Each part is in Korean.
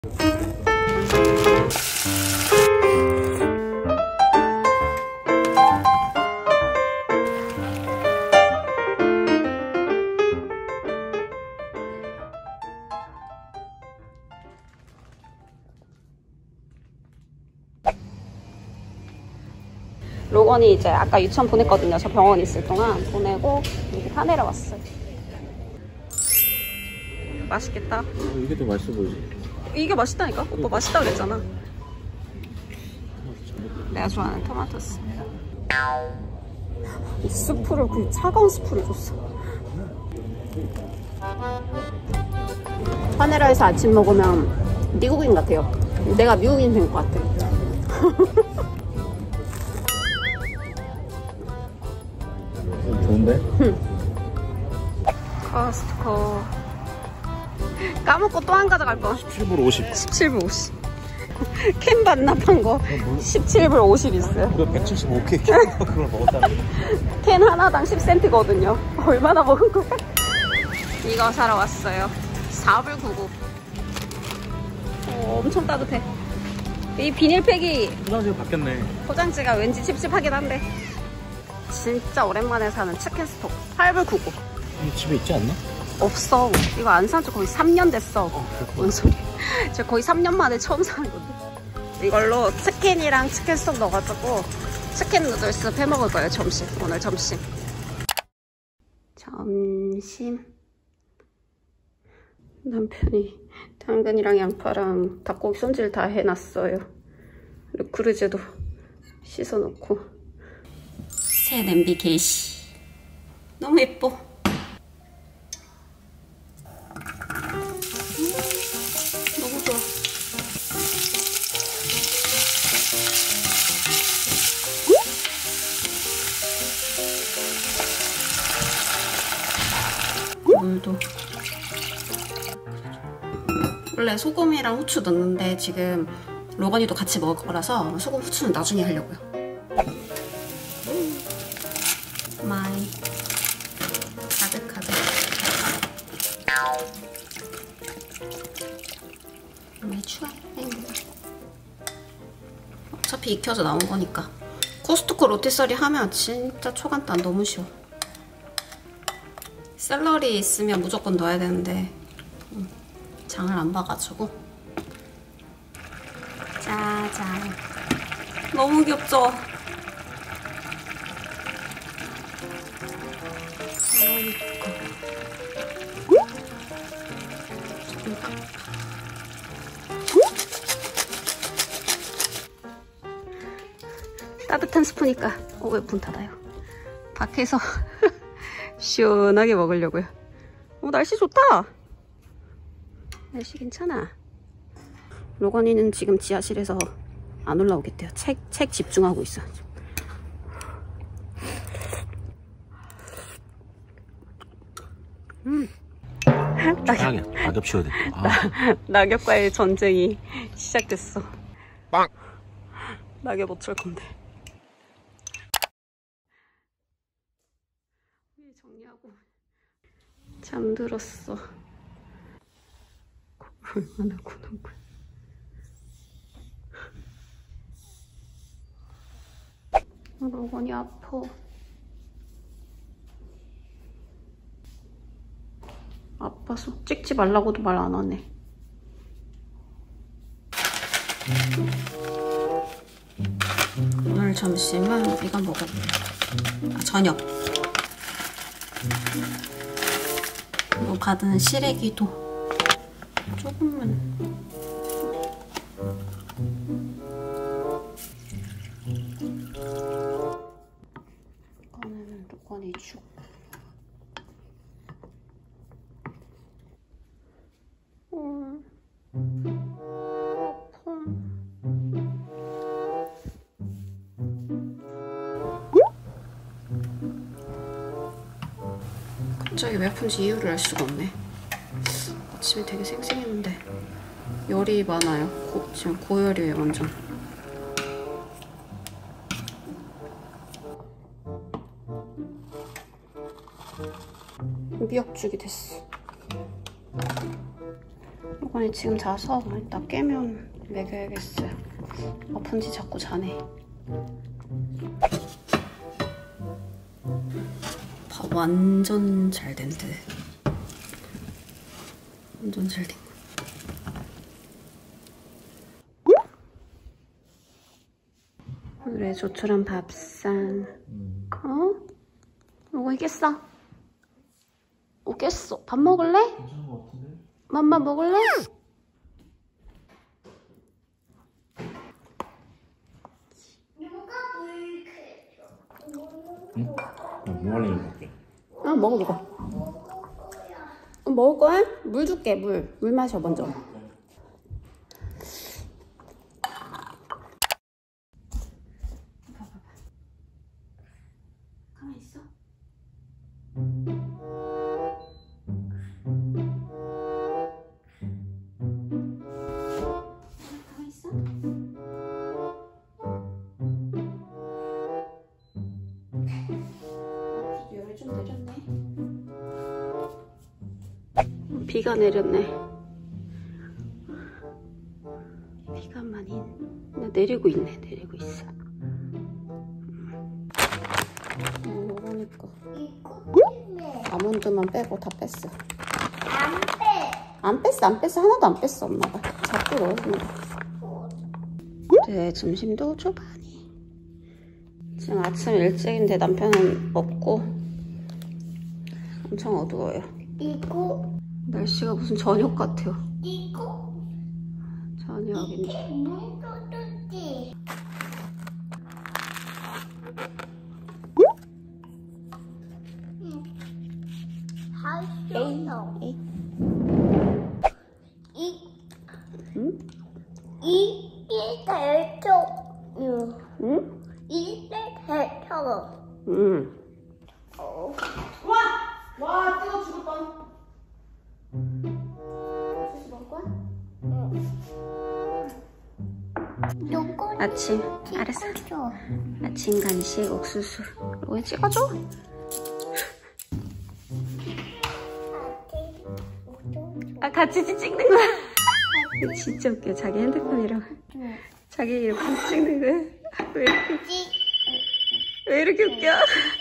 로건이 이제 아까 유치원 보냈거든요. 저 병원 있을 동안 보내고 이렇게 타 내려왔어요. 맛있겠다. 이게 더 맛있어 보이지? 이게 맛있다니까? 오빠 맛있다 그랬잖아. 내가 좋아하는 토마토스. 스프를, 그 차가운 스프를 줬어. 파네라에서 아침 먹으면 미국인 같아요. 내가 미국인 된 것 같아. 좋은데? 코스트코. 까먹고 또 한 가져갈 거. 17불 50. 17불 50. 캔 반납한 거 17불 50 있어요. 이거 175K 그걸 먹었다는 거. 캔 하나당 10센트거든요. 얼마나 먹은 거야? 이거 사러 왔어요. 4불 99. 엄청 따뜻해. 이 비닐팩이 포장지가 바뀌었네. 포장지가 왠지 찝찝하긴 한데 진짜 오랜만에 사는 치킨 스톡 8불 99. 이 집에 있지 않나? 없어. 이거 안 산 지 거의 3년 됐어. 뭔 소리. 저 거의 3년 만에 처음 사는 건데. 이걸로 치킨이랑 치킨 스톡 넣어가지고 치킨 누들스 해 먹을 거예요. 점심. 오늘 점심. 점심. 남편이 당근이랑 양파랑 닭고기 손질 다 해놨어요. 르크르제도 씻어놓고. 새 냄비 게시. 너무 예뻐. 너무 좋아. 물도. 원래 소금이랑 후추 넣는데 지금 로건이도 같이 먹을 거라서 소금, 후추는 나중에 하려고요. 마이 가득가득. 매추에 어차피 익혀서 나온 거니까. 코스트코 로티서리 하면 진짜 초간단 너무 쉬워. 샐러리 있으면 무조건 넣어야 되는데 장을 안 봐가지고. 짜잔. 너무 귀엽죠? 따뜻한 스프니까 왜 문 닫아요? 밖에서 시원하게 먹으려고요. 날씨 좋다. 날씨 괜찮아. 로건이는 지금 지하실에서 안 올라오겠대요. 책 집중하고 있어. 낙엽 치워야 돼. 낙엽과의 전쟁이 시작됐어. 빵! 낙엽 어쩔 건데. 정리하고 잠들었어. 얼마나 구는 거야. 로건이 아파. 아파서 찍지 말라고도 말 안 하네. 오늘 점심은 이거 먹어볼게요. 저녁. 이거 받은 시래기도 조금만. 이거는 로건이 죽. 갑자기 왜 아픈지 이유를 알 수가 없네. 아침에 되게 쌩쌩했는데 열이 많아요. 지금 고열이에요 완전. 미역죽이 됐어. 로건이 지금 자서 이따 깨면 먹여야겠어요. 아픈지 자꾸 자네. 밥 완전 잘 된 듯. 완전 잘 된 거. 오늘의 조촐한 밥상. 어? 이거 깼어? 깼어. 밥 먹을래? 괜찮은 거 같은데? 맘마 먹을래? 응? 뭐 할래 먹게? 먹어. 먹을 거야? 물 줄게, 물. 물 마셔, 먼저. 봐봐. 가만히 있어. 가만히 있어. 열이 좀 내렸네. 비가 내렸네. 비가 많이 내리고 있네. 내리고 있어. 그러니까 아몬드만 빼고 다 뺐어. 안 뺐어. 하나도 안 뺐어. 엄마가 자꾸 넣어주는 거. 네, 점심도 초반이. 지금 아침 일찍인데 남편은 없고 엄청 어두워요. 날씨가 무슨 저녁 같아요. 저녁인데. 이게 대초. 응? 이게 대초. 응. 와, 뜨거 죽을 뻔. 주스 먹을 거야? 아침, 알았어. 아침 간식 옥수수. 왜 찍어줘? 아, 같이 찍는 거야. 진짜 웃겨. 자기 핸드폰이랑 자기 이름 같이 찍는 거야. 왜 이렇게 웃겨?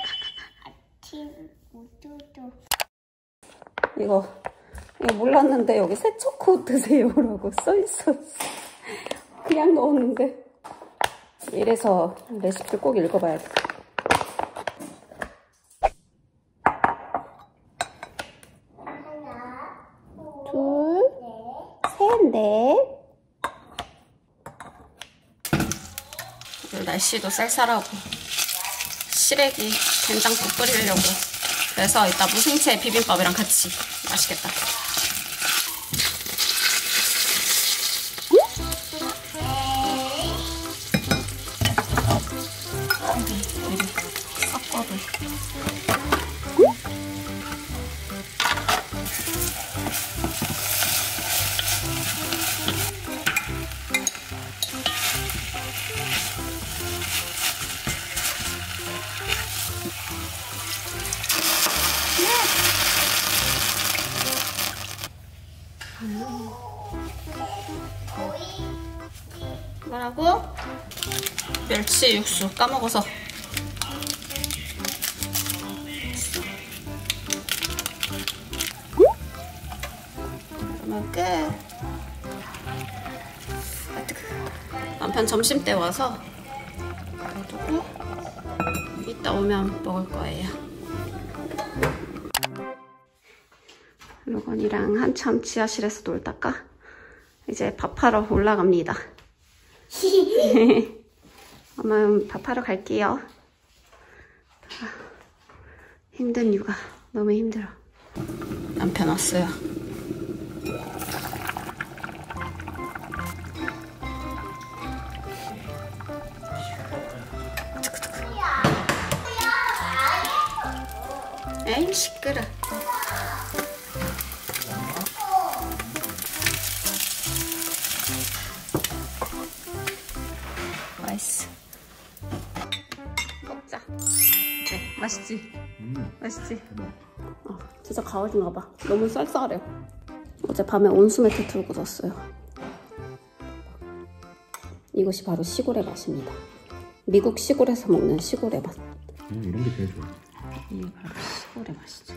이거 몰랐는데 여기 새초코 드세요라고 써있었어. 그냥 넣었는데. 이래서 레시피를 꼭 읽어봐야 돼. 둘, 셋, 넷. 오늘 날씨도 쌀쌀하고 시래기 된장국 끓이려고. 그래서 이따 무생채 비빔밥이랑 같이. 맛있겠다. 미리 섞어도. 뭐라고? 멸치 육수 까먹어서. 그러면 끝. 남편 점심때 와서 놔두고 이따 오면 먹을 거예요. 로건이랑 한참 지하실에서 놀다가 이제 밥하러 올라갑니다. 엄마 밥하러 갈게요. 힘든 육아 너무 힘들어. 남편 왔어요. 에이 시끄러. 맛있어. 먹자. 네, 맛있지? 맛있지? 진짜 가을인가 봐. 너무 쌀쌀해. 어젯밤에 온수매트 틀고 잤어요. 이것이 바로 시골의 맛입니다. 미국 시골에서 먹는 시골의 맛. 이런 게 제일 좋아. 이게 바로 시골의 맛이죠.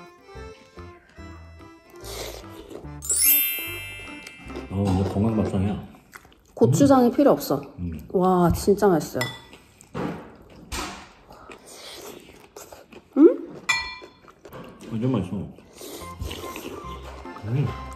이거 건강밥상이야. 고추장이 필요 없어. 와, 진짜 맛있어요. 완전 맛있어.